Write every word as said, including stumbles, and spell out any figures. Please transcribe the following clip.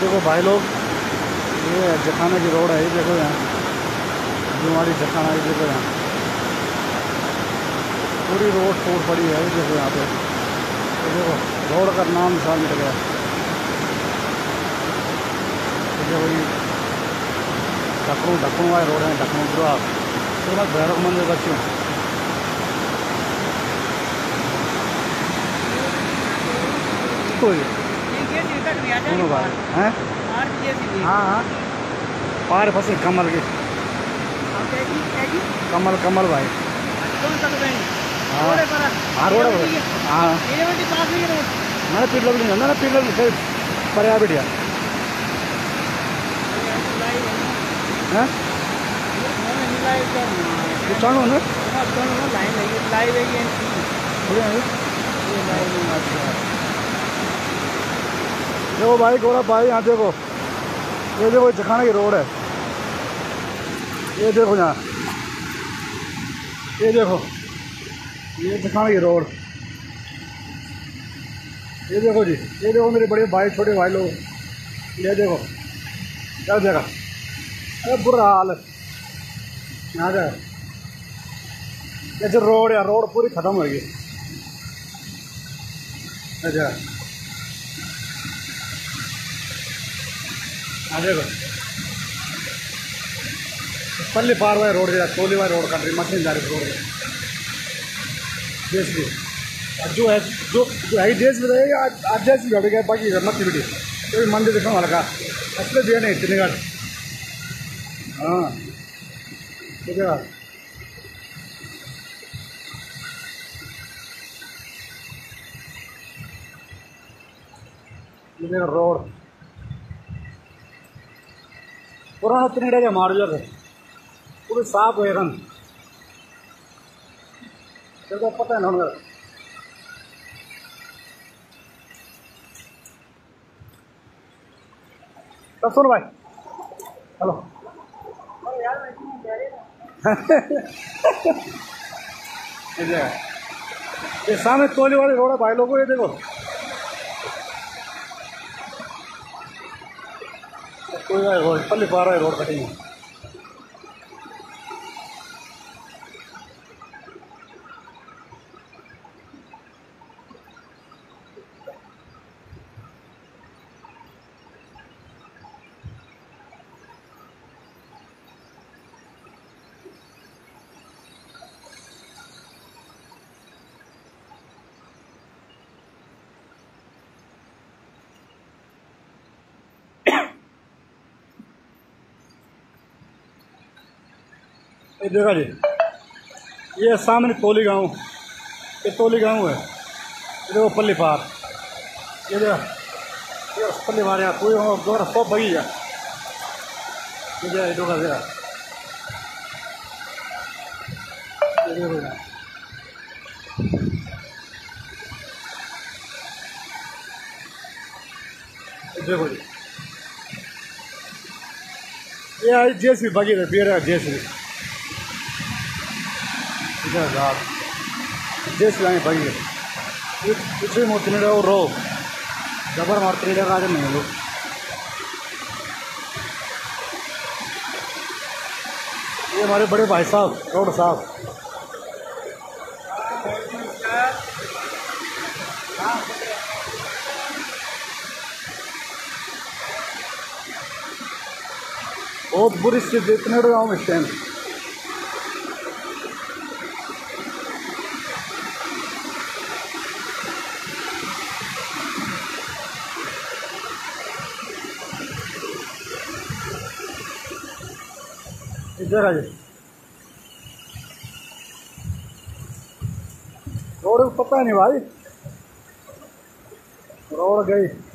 देखो भाई लोग, ये जखाना की रोड है, ये देखो यहाँ हमारी जखाना, ये देखो यहाँ पूरी रोड टूट पड़ी है। ये देखो यहाँ पे, ये देखो रोड का नाम निशान मिट गया। ये देखो ये ढक्कू ढक्कू वाले रोड है, ढक्कू पूरा पूरा भैरव मंदिर बच्चों। हैं हाँ हाँ पार फंसे कमल के, कमल कमल भाई हाँ हाँ रोड हाँ मैंने पीट लो नहीं ना पीट लो पर आ बैठिया हैं चढ़ो ना देखो भाई गोरा भाई, यहाँ देखो, ये देखो जखाना की रोड है। ये देखो यहाँ, ये देखो ये जखाना की रोड, ये देखो जी, ये देखो मेरे बड़े भाई छोटे भाई लोग, ये देखो क्या जगह, अरे बुरा हाल है यहाँ का। ये जो रोड है, रोड पूरी खत्म हो गई। अच्छा हाँ देखो पल्ली पार हुआ रोड जा, कोली वाली रोड कंट्री मशीन जा रही रोड देश भी जो है, जो जो है देश में रहेगा आज आज देश भी गया बाकी मत बेटी तो मंदिर देखो हल्का असले दिया नहीं इतने गाड़ हाँ ठीक है। ये रोड पुराना तिनड़े मार जो पूरी साफ हो गन तो पता है ना उनका। तो सुन भाई हेलो ये सामने कोली वाली रोड है भाई लोगों, ये देखो कोई रोड पल्ली पार है रोड कटिंग। ये देखा जी, ये सामने तोली गांव, ये तोली गांव है, ये देखो पल्ली पार, ये देखो ये पल्ली पार यहाँ कोई दोबारा सब बगी है। ये देखो ये देखो ये देखो ये देखो जी, ये आई जेस भी बगी है, बेर है जेस भी जेस लाए बगी है पिछले मोती ने रो जबर मारते राज नहीं लोग। ये हमारे बड़े भाई साहब रोड साहब बहुत बुरी स्थिति इतने गाँव इस टाइम। इधर आ जाए रोड पता नहीं भाई, रोड गई।